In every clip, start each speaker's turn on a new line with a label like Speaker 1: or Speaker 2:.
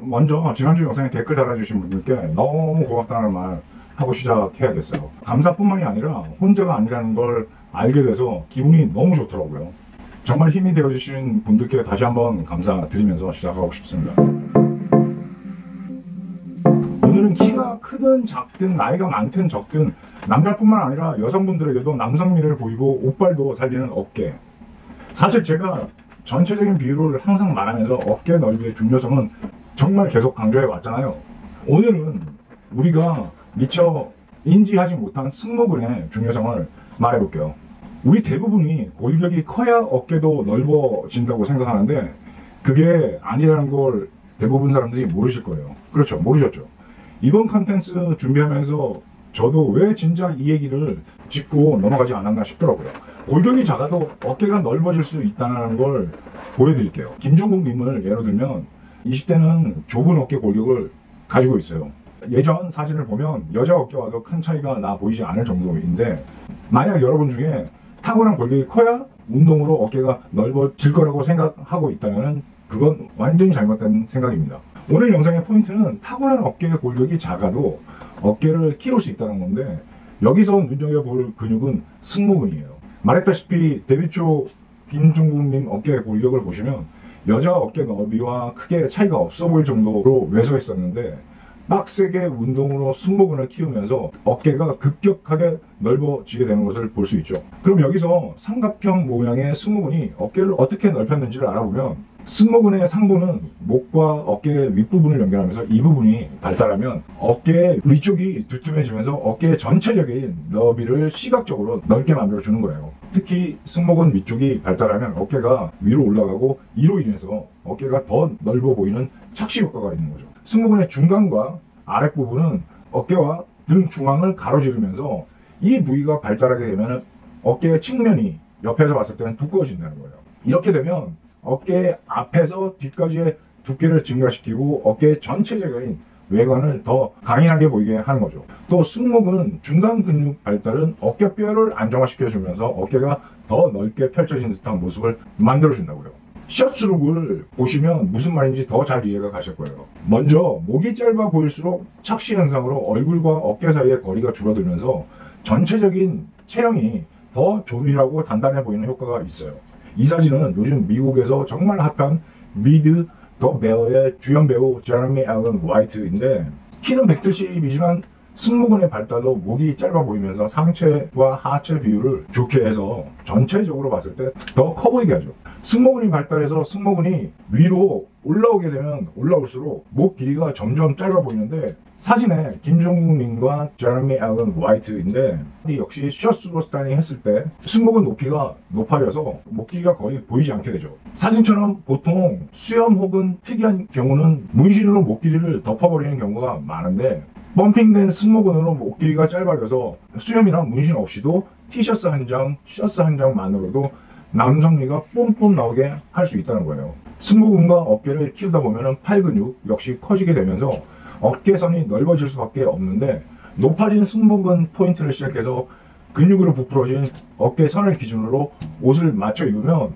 Speaker 1: 먼저 지난주 영상에 댓글 달아주신 분들께 너무 고맙다는 말 하고 시작해야겠어요. 감사뿐만이 아니라 혼자가 아니라는 걸 알게 돼서 기분이 너무 좋더라고요. 정말 힘이 되어주신 분들께 다시 한번 감사드리면서 시작하고 싶습니다. 오늘은 키가 크든 작든 나이가 많든 적든 남자뿐만 아니라 여성분들에게도 남성미를 보이고 옷발도 살리는 어깨. 사실 제가 전체적인 비율을 항상 말하면서 어깨 넓이의 중요성은 정말 계속 강조해 왔잖아요. 오늘은 우리가 미처 인지하지 못한 승모근의 중요성을 말해볼게요. 우리 대부분이 골격이 커야 어깨도 넓어진다고 생각하는데 그게 아니라는 걸 대부분 사람들이 모르실 거예요. 그렇죠, 모르셨죠? 이번 컨텐츠 준비하면서 저도 왜 진작 이 얘기를 짚고 넘어가지 않았나 싶더라고요. 골격이 작아도 어깨가 넓어질 수 있다는 걸 보여드릴게요. 김종국 님을 예로 들면 20대는 좁은 어깨 골격을 가지고 있어요. 예전 사진을 보면 여자 어깨와도 큰 차이가 나 보이지 않을 정도인데, 만약 여러분 중에 타고난 골격이 커야 운동으로 어깨가 넓어질 거라고 생각하고 있다면 그건 완전히 잘못된 생각입니다. 오늘 영상의 포인트는 타고난 어깨 골격이 작아도 어깨를 키울 수 있다는 건데, 여기서 눈여겨볼 근육은 승모근이에요. 말했다시피 데뷔 초 김종국님 어깨 골격을 보시면 여자 어깨 너비와 크게 차이가 없어 보일 정도로 왜소했었는데, 빡세게 운동으로 승모근을 키우면서 어깨가 급격하게 넓어지게 되는 것을 볼 수 있죠. 그럼 여기서 삼각형 모양의 승모근이 어깨를 어떻게 넓혔는지를 알아보면, 승모근의 상부는 목과 어깨 윗부분을 연결하면서 이 부분이 발달하면 어깨 위쪽이 두툼해지면서 어깨의 전체적인 너비를 시각적으로 넓게 만들어주는 거예요. 특히 승모근 위쪽이 발달하면 어깨가 위로 올라가고 이로 인해서 어깨가 더 넓어 보이는 착시 효과가 있는 거죠. 승모근의 중간과 아랫부분은 어깨와 등 중앙을 가로지르면서 이 부위가 발달하게 되면 어깨의 측면이 옆에서 봤을 때는 두꺼워진다는 거예요. 이렇게 되면 어깨 앞에서 뒤까지의 두께를 증가시키고 어깨의 전체적인 외관을 더 강인하게 보이게 하는 거죠. 또 승모근 중간 근육 발달은 어깨뼈를 안정화시켜주면서 어깨가 더 넓게 펼쳐진 듯한 모습을 만들어준다고요. 셔츠룩을 보시면 무슨 말인지 더 잘 이해가 가실 거예요. 먼저 목이 짧아 보일수록 착시 현상으로 얼굴과 어깨 사이의 거리가 줄어들면서 전체적인 체형이 더 조밀하고 단단해 보이는 효과가 있어요. 이 사진은 요즘 미국에서 정말 핫한 미드 더 베어의 주연 배우 제레미 앨런 화이트인데, 키는 170이지만 승모근의 발달로 목이 짧아 보이면서 상체와 하체 비율을 좋게 해서 전체적으로 봤을 때 더 커 보이게 하죠. 승모근이 발달해서 승모근이 위로 올라오게 되면 올라올수록 목 길이가 점점 짧아 보이는데, 사진에 김종국님과 제레미 앨런 화이트인데, 역시 셔츠로스타니 했을 때 승모근 높이가 높아져서 목 길이가 거의 보이지 않게 되죠. 사진처럼 보통 수염 혹은 특이한 경우는 문신으로 목 길이를 덮어버리는 경우가 많은데, 펌핑된 승모근으로 목 길이가 짧아져서 수염이나 문신 없이도 티셔츠 한 장, 셔츠 한 장만으로도 남성미가 뿜뿜 나오게 할 수 있다는 거예요. 승모근과 어깨를 키우다 보면 팔 근육 역시 커지게 되면서 어깨선이 넓어질 수밖에 없는데, 높아진 승모근 포인트를 시작해서 근육으로 부풀어진 어깨선을 기준으로 옷을 맞춰 입으면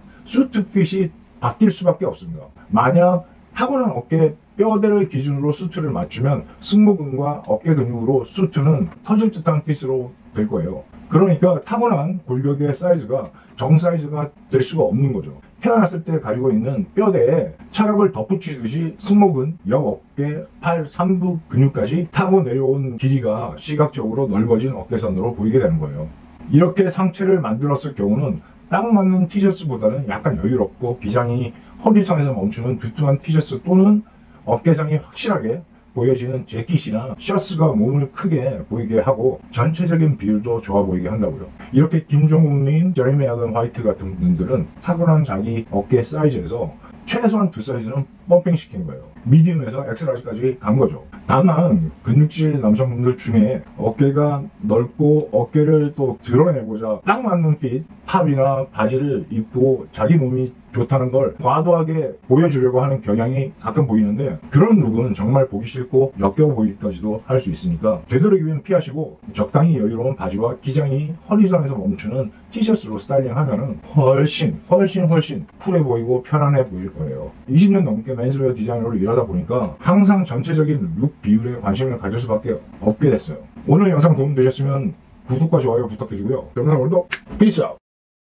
Speaker 1: 수트핏이 바뀔 수밖에 없습니다. 만약 타고난 어깨 뼈대를 기준으로 수트를 맞추면 승모근과 어깨 근육으로 수트는 터질 듯한 핏으로 될 거예요. 그러니까 타고난 골격의 사이즈가 정 사이즈가 될 수가 없는 거죠. 태어났을 때 가지고 있는 뼈대에 차력을 덧붙이듯이 승모근, 옆어깨, 팔, 삼두 근육까지 타고 내려온 길이가 시각적으로 넓어진 어깨선으로 보이게 되는 거예요. 이렇게 상체를 만들었을 경우는 딱 맞는 티셔츠보다는 약간 여유롭고 기장이 허리선에서 멈추는 두툼한 티셔츠 또는 어깨선이 확실하게 보여지는 재킷이나 셔츠가 몸을 크게 보이게 하고 전체적인 비율도 좋아 보이게 한다고요. 이렇게 김종국님, 제레미 앨런 화이트 같은 분들은 타고난 자기 어깨 사이즈에서 최소한 2사이즈는 펌핑 시킨 거예요. 미디움에서 엑스라지까지 간 거죠. 다만 근육질 남성분들 중에 어깨가 넓고 어깨를 또 드러내고자 딱 맞는 핏 탑이나 바지를 입고 자기 몸이 좋다는 걸 과도하게 보여주려고 하는 경향이 가끔 보이는데, 그런 룩은 정말 보기 싫고 역겨워 보이기까지도 할 수 있으니까 되도록이면 피하시고, 적당히 여유로운 바지와 기장이 허리선에서 멈추는 티셔츠로 스타일링하면은 훨씬 쿨해 보이고 편안해 보일 거예요. 20년 넘게 맨스웨어 디자이너로 일하다 보니까 항상 전체적인 룩 비율에 관심을 가질 수밖에 없게 됐어요. 오늘 영상 도움되셨으면 구독과 좋아요 부탁드리고요. 영상 오늘도 피스 아웃!